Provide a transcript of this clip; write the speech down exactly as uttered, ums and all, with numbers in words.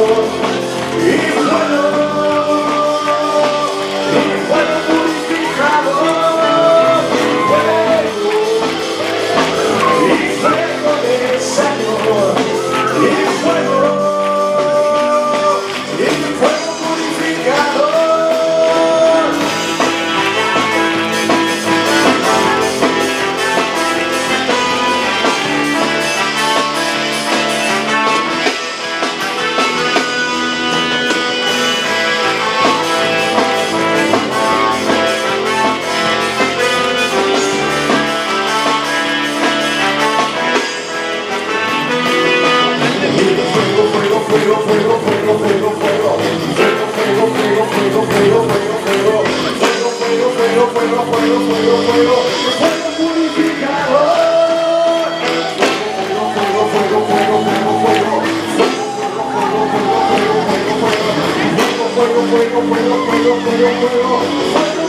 y fuego, y fuego purificador, fuego, y fuego del Señor, y fuego, y fuego purificador. Fuego, fuego, fuego, fuego, fuego, fuego, fuego, fuego, fuego, fuego, fuego, fuego, fuego, fuego, fuego, fuego, fuego, fuego, fuego, fuego purificador. Fuego, fuego, fuego, fuego, fuego, fuego, fuego, fuego, fuego, fuego, fuego, fuego, fuego, fuego, fuego, fuego, fuego, fuego, fuego,